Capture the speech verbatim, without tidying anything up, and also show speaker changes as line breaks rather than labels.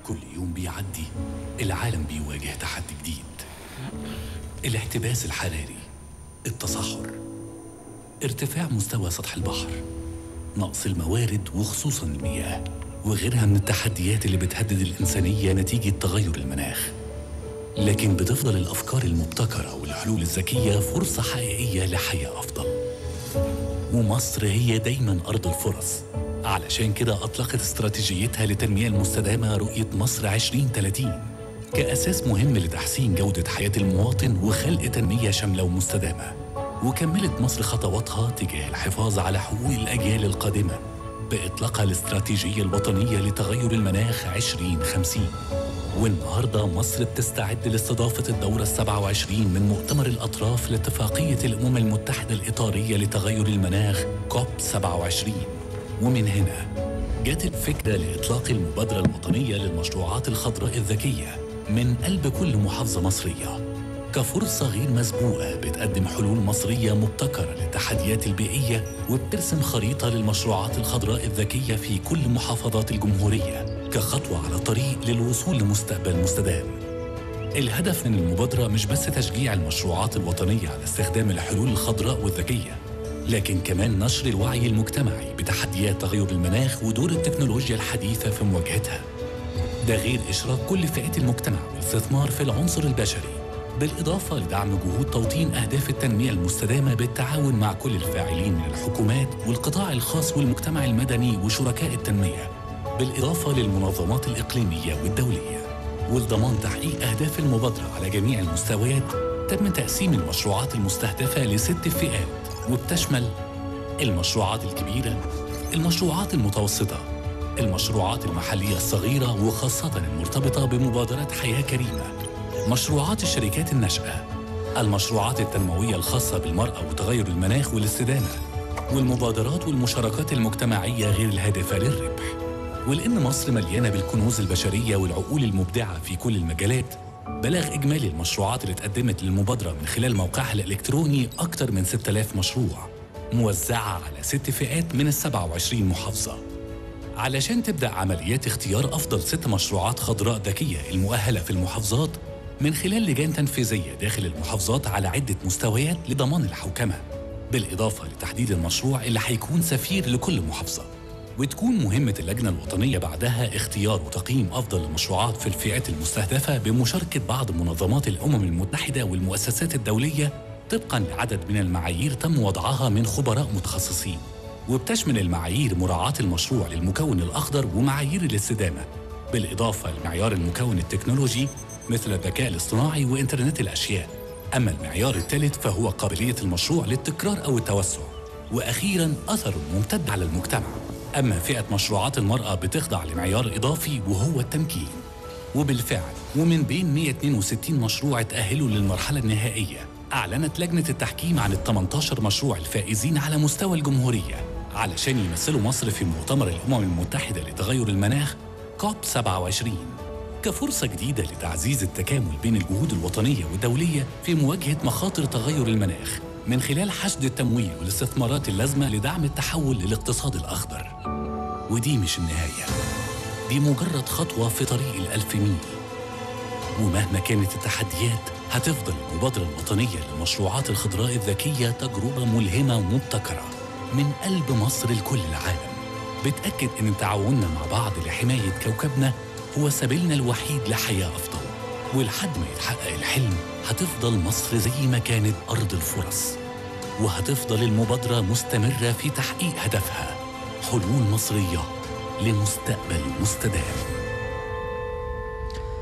كل يوم بيعدي العالم بيواجه تحدي جديد. الاحتباس الحراري، التصحر، ارتفاع مستوى سطح البحر، نقص الموارد وخصوصاً المياه، وغيرها من التحديات اللي بتهدد الإنسانية نتيجة تغير المناخ. لكن بتفضل الأفكار المبتكرة والحلول الذكية فرصة حقيقية لحياة أفضل. ومصر هي دايماً أرض الفرص، علشان كده أطلقت استراتيجيتها للتنمية المستدامة رؤية مصر عشرين ثلاثين كأساس مهم لتحسين جودة حياة المواطن وخلق تنمية شاملة ومستدامة. وكملت مصر خطواتها تجاه الحفاظ على حقوق الأجيال القادمة بإطلاقها الاستراتيجية الوطنية لتغير المناخ عشرين خمسين. والنهاردة مصر بتستعد لاستضافة الدورة السبعة وعشرين من مؤتمر الأطراف لاتفاقية الأمم المتحدة الإطارية لتغير المناخ كوب سبعة وعشرين. ومن هنا جت الفكرة لإطلاق المبادرة الوطنية للمشروعات الخضراء الذكية من قلب كل محافظة مصرية، كفرصة غير مسبوقة بتقدم حلول مصرية مبتكرة للتحديات البيئية وبترسم خريطة للمشروعات الخضراء الذكية في كل محافظات الجمهورية كخطوة على طريق للوصول لمستقبل مستدام. الهدف من المبادرة مش بس تشجيع المشروعات الوطنية على استخدام الحلول الخضراء والذكية، لكن كمان نشر الوعي المجتمعي بتحديات تغير المناخ ودور التكنولوجيا الحديثة في مواجهتها. ده غير إشراك كل فئات المجتمع والاستثمار في العنصر البشري، بالإضافة لدعم جهود توطين أهداف التنمية المستدامة بالتعاون مع كل الفاعلين من الحكومات والقطاع الخاص والمجتمع المدني وشركاء التنمية، بالإضافة للمنظمات الإقليمية والدولية. ولضمان تحقيق أهداف المبادرة على جميع المستويات تم تقسيم المشروعات المستهدفة لست فئات، وبتشمل المشروعات الكبيرة، المشروعات المتوسطة، المشروعات المحلية الصغيرة وخاصة المرتبطة بمبادرة حياة كريمة، مشروعات الشركات الناشئة، المشروعات التنموية الخاصة بالمرأة وتغير المناخ والاستدامة، والمبادرات والمشاركات المجتمعية غير الهادفة للربح. ولأن مصر مليانة بالكنوز البشرية والعقول المبدعة في كل المجالات، بلغ إجمالي المشروعات اللي اتقدمت للمبادرة من خلال موقعها الإلكتروني أكثر من ستة آلاف مشروع، موزعة على ست فئات من السبعة وعشرين محافظة. علشان تبدأ عمليات اختيار أفضل ست مشروعات خضراء ذكية المؤهلة في المحافظات من خلال لجان تنفيذية داخل المحافظات على عدة مستويات لضمان الحوكمة، بالإضافة لتحديد المشروع اللي هيكون سفير لكل محافظة. وتكون مهمة اللجنة الوطنية بعدها اختيار وتقييم أفضل المشروعات في الفئات المستهدفة بمشاركة بعض منظمات الأمم المتحدة والمؤسسات الدولية طبقاً لعدد من المعايير تم وضعها من خبراء متخصصين. وبتشمل المعايير مراعاة المشروع للمكون الأخضر ومعايير الاستدامة، بالإضافة لمعيار المكون التكنولوجي مثل الذكاء الاصطناعي وإنترنت الأشياء. أما المعيار الثالث فهو قابلية المشروع للتكرار أو التوسع، وأخيراً أثر ممتد على المجتمع. أما فئة مشروعات المرأة بتخضع لمعيار إضافي وهو التمكين. وبالفعل ومن بين مئة واثنين وستين مشروع تأهلوا للمرحلة النهائية، أعلنت لجنة التحكيم عن ال ثمانية عشر مشروع الفائزين على مستوى الجمهورية علشان يمثلوا مصر في مؤتمر الأمم المتحدة لتغير المناخ كوب سبعة وعشرين، كفرصة جديدة لتعزيز التكامل بين الجهود الوطنية والدولية في مواجهة مخاطر تغير المناخ من خلال حشد التمويل والاستثمارات اللازمة لدعم التحول للاقتصاد الأخضر. ودي مش النهاية، دي مجرد خطوة في طريق الألف ميل. ومهما كانت التحديات هتفضل المبادرة الوطنية للمشروعات الخضراء الذكية تجربة ملهمة ومبتكرة من قلب مصر لكل العالم، بتأكد إن تعاوننا مع بعض لحماية كوكبنا هو سبيلنا الوحيد لحياة أفضل. ولحد ما يتحقق الحلم هتفضل مصر زي ما كانت أرض الفرص، وهتفضل المبادرة مستمرة في تحقيق هدفها: حلول مصرية لمستقبل مستدام.